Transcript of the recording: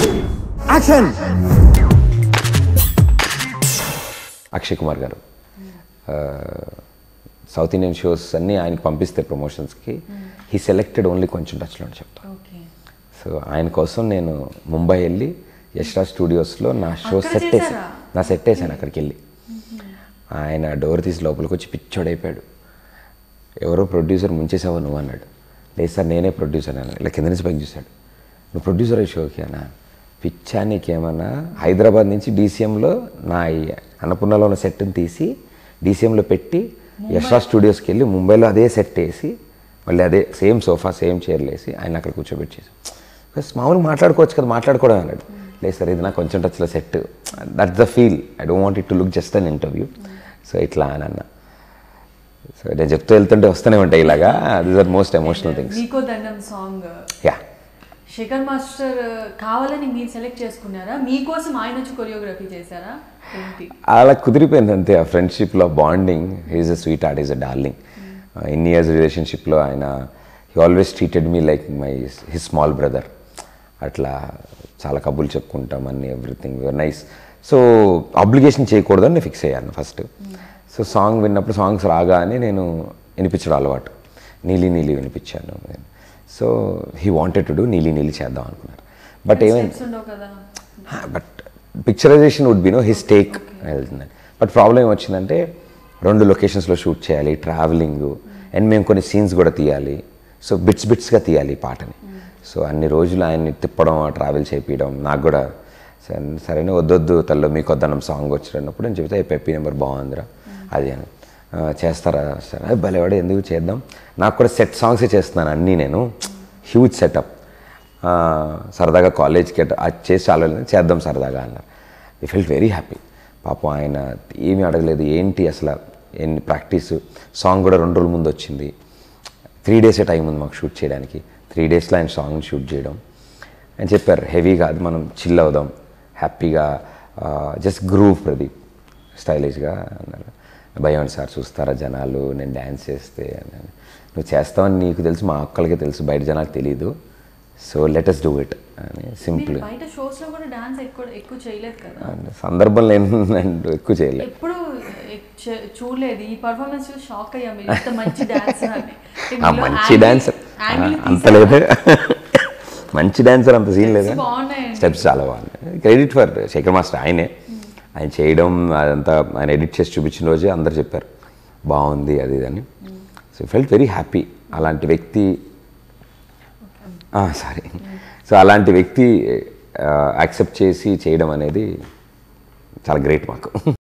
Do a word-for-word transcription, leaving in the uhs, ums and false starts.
Action. Akshay Kumar గారు south Indian shows అన్నీ ఆయనకి పంపిస్తే ప్రమోషన్స్కి హీ సెలెక్టెడ్ ఓన్లీ కొంచెం టచ్లో అని చెప్తాను. సో ఆయన కోసం నేను ముంబై వెళ్ళి యశ్రాజ్ స్టూడియోస్లో నా షో సెట్ వేసాను నా సెట్ వేసాను అక్కడికి వెళ్ళి. ఆయన డోర్ తీసి లోపలికి వచ్చి పిచ్చోడైపోయాడు. ఎవరో ప్రొడ్యూసర్ ముంచేసావా నువ్వు అన్నాడు. లేదు సార్ నేనే ప్రొడ్యూసర్ అన్నాను. ఇలా కింద నుంచి పైకి చూశాడు. నువ్వు ప్రొడ్యూసర్ అయ్యి షోకి అన్నా పిచ్చా నీకేమన్నా హైదరాబాద్ నుంచి డీసీఎంలో నా అన్నపూర్ణలో ఉన్న సెట్ని తీసి డీసీఎంలో పెట్టి యశ్రాజ్ స్టూడియోస్కి వెళ్ళి ముంబైలో అదే సెట్ వేసి మళ్ళీ అదే సేమ్ సోఫా సేమ్ చైర్లు వేసి ఆయన అక్కడ కూర్చోబెట్టేసాం. బస్ మామూలుగా మాట్లాడుకోవచ్చు కదా మాట్లాడుకోవడం అన్నాడు. లేదు సార్ ఇది నాకు కొంచెం టచ్లో set, that's the feel, I don't want it to look just an interview. So ఇట్లా అని అన్న. సో నేను చెప్తూ వెళ్తుంటే వస్తూనే ఉంటాయి ఇలాగా. This are most emotional things. నీకో దండం సాంగ్ యా శేఖర్ మాస్టర్ కావాలని మీరు సెలెక్ట్ చేసుకున్నారా, మీకోసం ఆయన వచ్చి కొరియోగ్రఫీ చేశారా ఏంటి? అలా కుదిరిపోయింది అంతే. ఆ ఫ్రెండ్షిప్లో bonding. He's a sweet heart, is a darling. ఇన్ని ఇయర్స్ రిలేషన్షిప్లో ఆయన he always treated me like my his small brother. అట్లా చాలా కబుర్లు చెప్పుకుంటాం అన్ని everything your nice. So obligation చేయకూడదని నేను ఫిక్స్ అయ్యాను ఫస్ట్. సో సాంగ్ విన్నప్పుడు సాంగ్స్ రాగానే నేను వినిపించడం అలవాటు. నీలి నీలి వినిపించాను. So he wanted to do నీలి నీలి చేద్దాం అనుకున్నారు. బట్ ఏమైంది, but picturization would be no his take వెళ్తుంది. బట్ ప్రాబ్లం ఏమొచ్చిందంటే రెండు లొకేషన్స్లో షూట్ చేయాలి, ట్రావెలింగ్, అండ్ మేము కొన్ని సీన్స్ కూడా తీయాలి. సో బిట్స్ బిట్స్గా తీయాలి ఈ పాటని. సో అన్ని రోజులు ఆయన్ని తిప్పడం ట్రావెల్ చేయించడం నాకు కూడా సరైన వద్దొద్దు తల్లో మీకు వద్దనం సాంగ్ వచ్చినప్పుడు నేను చెప్తే పెప్పి నెంబర్ బాగుందిరా అది అని చేస్తారా సరే అది భలేవాడు ఎందుకు చేద్దాం. నాకు కూడా సెట్ సాంగ్సే చేస్తున్నాను అన్నీ నేను, హ్యూజ్ సెటప్. సరదాగా కాలేజ్కి అది చేసి చాలా చేద్దాం సరదాగా అన్నారు. I felt very happy. పాపం ఆయన ఏమీ అడగలేదు ఏంటి అసలు ఎన్ని ప్రాక్టీస్. సాంగ్ కూడా రెండు రోజుల ముందు వచ్చింది. త్రీ డేసే టైం ఉంది మాకు షూట్ చేయడానికి. త్రీ డేస్లో ఆయన సాంగ్ షూట్ చేయడం అని చెప్పారు. హెవీ కాదు, మనం చిల్ అవుదాం హ్యాపీగా, జస్ట్ గ్రూవ్ ప్రదీప్ స్టైలిష్గా అన్నారు. భయం సార్ చూస్తారా జనాలు నేను డ్యాన్స్ చేస్తే అన్నాను. నువ్వు చేస్తావని నీకు తెలుసు, మా అక్కలకి తెలుసు, బయట జనాలకు తెలీదు. So let us do it అని సింపుల్. సందర్భం లేని ఎక్కువ చేయలేదు. ఎప్పుడు చూడలేదు ఈ పర్ఫార్మెన్స్ షాక్ అయ్యా మీరు ఇంత మంచి డాన్సర్ అని. మంచి డాన్సర్ అంత లేదు, మంచి డాన్సర్ అంత సీన్ లేదా, స్టెప్స్ చాలా బాగున్నాయి. Credit for Shekhar master. ఆయనే ఆయన చేయడం అదంతా ఆయన ఎడిట్ చేసి చూపించిన రోజే అందరు చెప్పారు బాగుంది అది ఇది అని. So felt very happy. అలాంటి వ్యక్తి సారీ సో అలాంటి వ్యక్తి యాక్సెప్ట్ చేసి చేయడం అనేది చాలా గ్రేట్ మాకు.